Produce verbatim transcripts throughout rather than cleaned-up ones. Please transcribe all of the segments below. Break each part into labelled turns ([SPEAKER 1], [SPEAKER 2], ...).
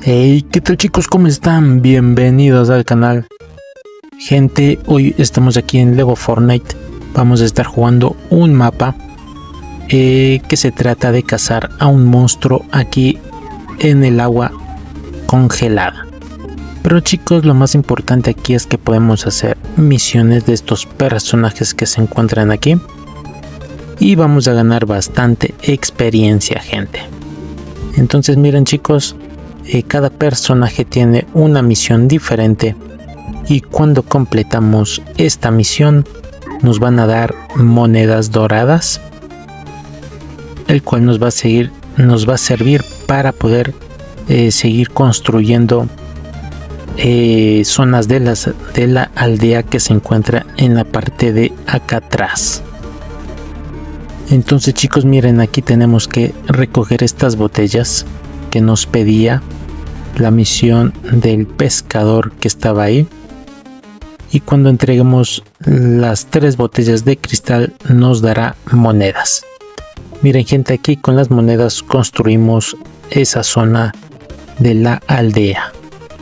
[SPEAKER 1] Hey, ¿qué tal chicos? ¿Cómo están? Bienvenidos al canal. Gente, hoy estamos aquí en Lego Fortnite. Vamos a estar jugando un mapa eh, que se trata de cazar a un monstruo aquí en el agua congelada. Pero chicos, lo más importante aquí es que podemos hacer misiones de estos personajes que se encuentran aquí. Y vamos a ganar bastante experiencia, gente. Entonces miren chicos, eh, cada personaje tiene una misión diferente. Y cuando completamos esta misión nos van a dar monedas doradas, el cual nos va a seguir, nos va a servir para poder eh, seguir construyendo eh, zonas de, las, de la aldea que se encuentra en la parte de acá atrás. Entonces chicos, miren, aquí tenemos que recoger estas botellas que nos pedía la misión del pescador que estaba ahí. Y cuando entreguemos las tres botellas de cristal nos dará monedas. Miren gente, aquí con las monedas construimos esa zona de la aldea.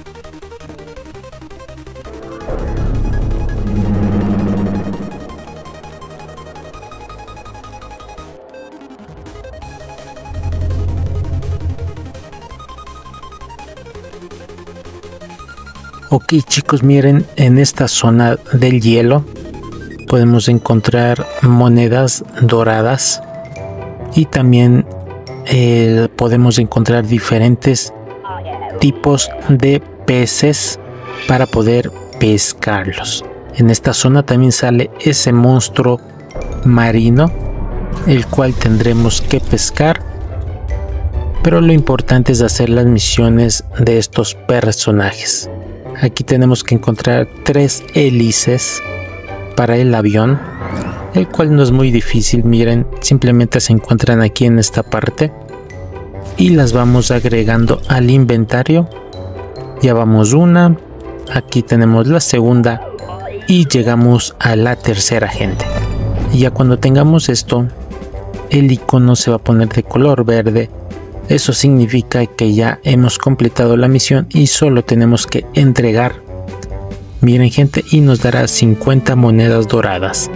[SPEAKER 1] Ok chicos, miren, en esta zona del hielo podemos encontrar monedas doradas y también eh, podemos encontrar diferentes tipos de peces para poder pescarlos. En esta zona también sale ese monstruo marino, el cual tendremos que pescar, pero lo importante es hacer las misiones de estos personajes. Aquí tenemos que encontrar tres hélices para el avión, el cual no es muy difícil. Miren, simplemente se encuentran aquí en esta parte y las vamos agregando al inventario. Ya vamos una, aquí tenemos la segunda y llegamos a la tercera, gente. Y ya cuando tengamos esto, el icono se va a poner de color verde. Eso significa que ya hemos completado la misión y solo tenemos que entregar. Miren gente, y nos dará cincuenta monedas doradas.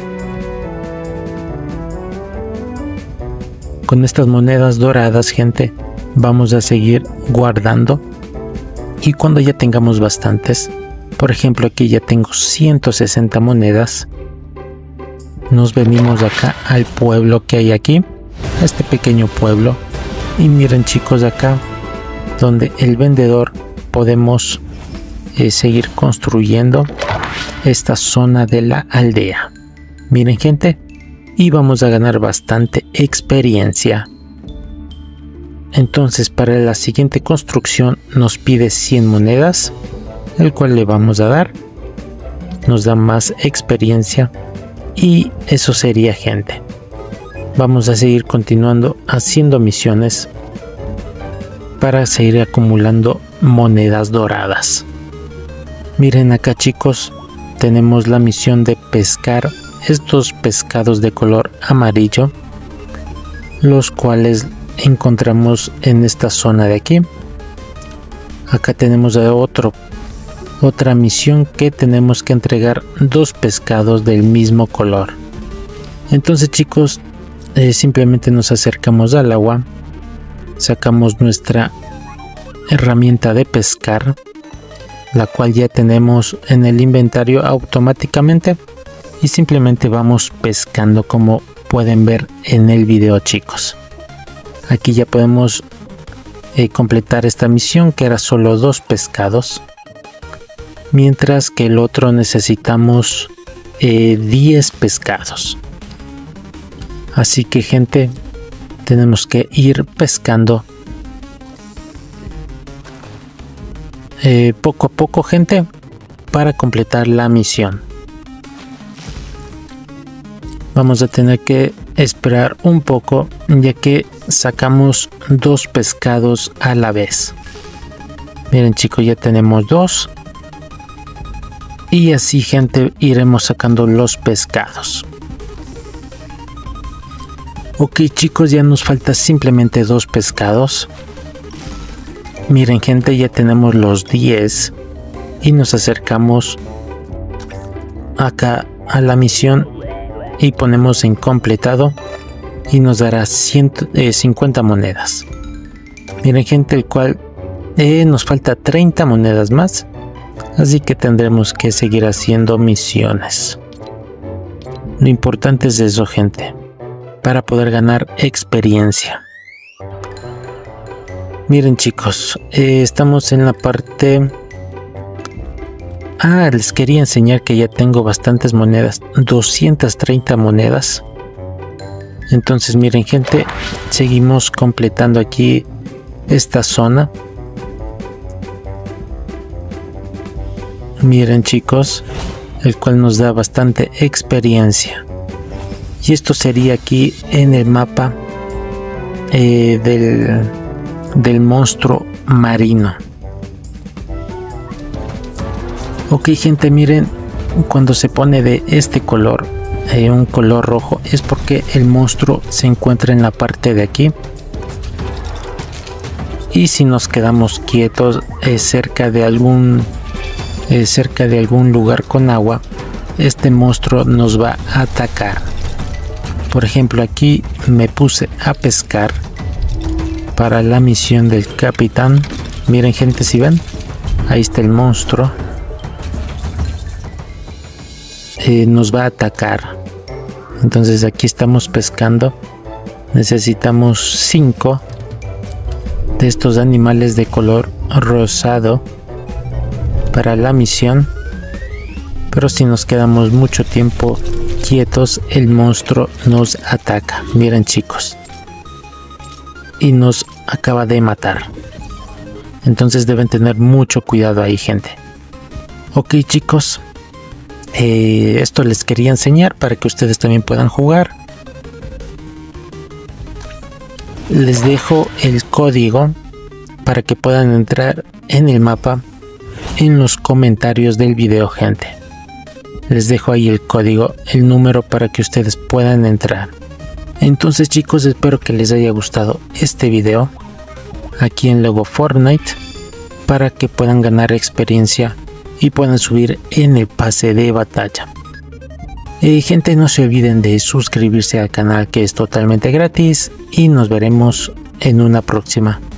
[SPEAKER 1] Con estas monedas doradas, gente, vamos a seguir guardando. Y cuando ya tengamos bastantes, por ejemplo aquí ya tengo ciento sesenta monedas, nos venimos acá al pueblo que hay aquí, a este pequeño pueblo. Y miren chicos, acá donde el vendedor podemos eh, seguir construyendo esta zona de la aldea. Miren gente, y vamos a ganar bastante experiencia. Entonces para la siguiente construcción nos pide cien monedas, el cual le vamos a dar. Nos da más experiencia y eso sería, gente. Vamos a seguir continuando haciendo misiones para seguir acumulando monedas doradas. Miren acá chicos, tenemos la misión de pescar estos pescados de color amarillo, los cuales encontramos en esta zona de aquí. Acá tenemos otro, otra misión que tenemos que entregar dos pescados del mismo color. Entonces chicos, Eh, simplemente nos acercamos al agua, sacamos nuestra herramienta de pescar, la cual ya tenemos en el inventario automáticamente, y simplemente vamos pescando como pueden ver en el video chicos. Aquí ya podemos eh, completar esta misión, que era solo dos pescados, mientras que el otro necesitamos eh, diez pescados. Así que gente, tenemos que ir pescando eh, poco a poco, gente, para completar la misión. Vamos a tener que esperar un poco, ya que sacamos dos pescados a la vez. Miren chicos, ya tenemos dos. Y así gente, iremos sacando los pescados. Ok chicos, ya nos falta simplemente dos pescados. Miren gente, ya tenemos los diez y nos acercamos acá a la misión y ponemos en completado y nos dará ciento cincuenta monedas. Miren gente, el cual eh, nos falta treinta monedas más, así que tendremos que seguir haciendo misiones. Lo importante es eso gente, para poder ganar experiencia. Miren chicos, eh, estamos en la parte... Ah, les quería enseñar que ya tengo bastantes monedas, doscientas treinta monedas. Entonces miren gente, seguimos completando aquí esta zona. Miren chicos, el cual nos da bastante experiencia. Y esto sería aquí en el mapa eh, del, del monstruo marino. Ok gente, miren, cuando se pone de este color, eh, un color rojo, es porque el monstruo se encuentra en la parte de aquí. Y si nos quedamos quietos eh, cerca de algún eh, cerca de algún lugar con agua, este monstruo nos va a atacar. Por ejemplo, aquí me puse a pescar para la misión del capitán. Miren gente, si ven, ahí está el monstruo. Eh, nos va a atacar. Entonces aquí estamos pescando. Necesitamos cinco de estos animales de color rosado para la misión. Pero si nos quedamos mucho tiempo quietos, el monstruo nos ataca. Miren chicos, y nos acaba de matar. Entonces deben tener mucho cuidado ahí gente. Ok chicos, Eh, esto les quería enseñar para que ustedes también puedan jugar. Les dejo el código para que puedan entrar en el mapa en los comentarios del video gente. Les dejo ahí el código, el número para que ustedes puedan entrar. Entonces chicos, espero que les haya gustado este video aquí en Lego Fortnite, para que puedan ganar experiencia y puedan subir en el pase de batalla. Eh, gente, no se olviden de suscribirse al canal, que es totalmente gratis, y nos veremos en una próxima.